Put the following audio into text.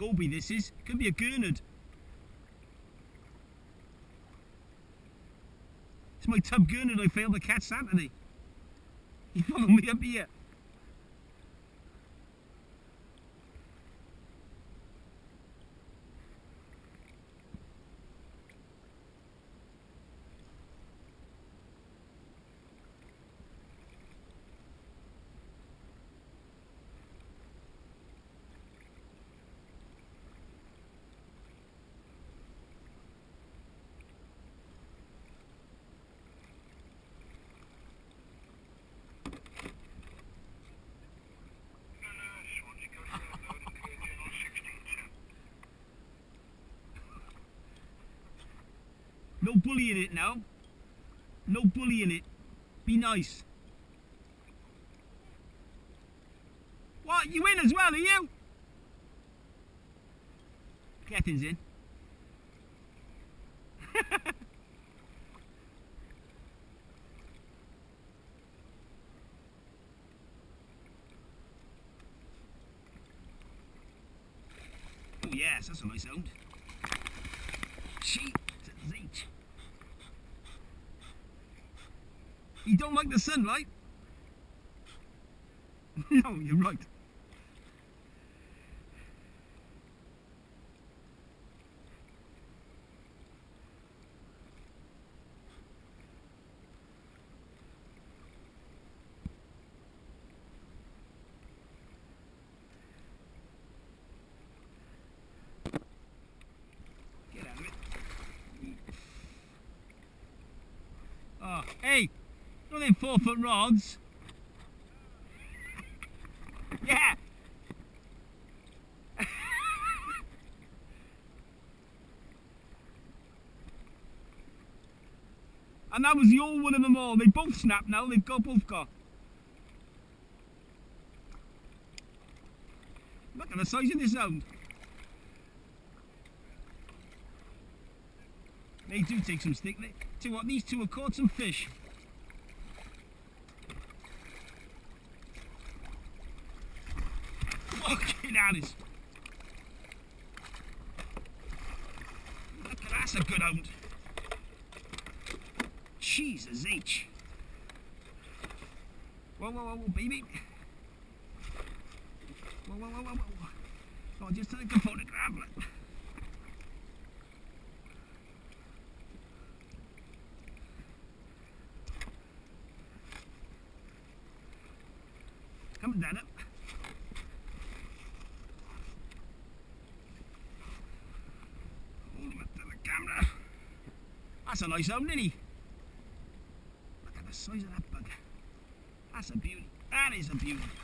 Goby this is. Could be a gurnard. It's my tub gurnard I failed to catch Saturday. He followed me up here. No bullying it now. No bullying it. Be nice. What? You in as well, are you? Captain's in. Oh yes, that's a nice sound. She. You don't like the sunlight? No, you're right. Get out of it. Oh, hey! Not them 4-foot rods. Yeah. And that was the old one of them all. They both snapped now. They've both got. Look at the size of this hound. They do take some stick. Tell you what, these two have caught some fish. Fucking Alice. Look at that's a good hound. Jesus H. Whoa, whoa, whoa, baby. Whoa, whoa, whoa, whoa, whoa. Oh, just take a photograph. Come down it. Camera. That's a nice hound, isn't he? Look at the size of that bug. That's a beauty. That is a beauty.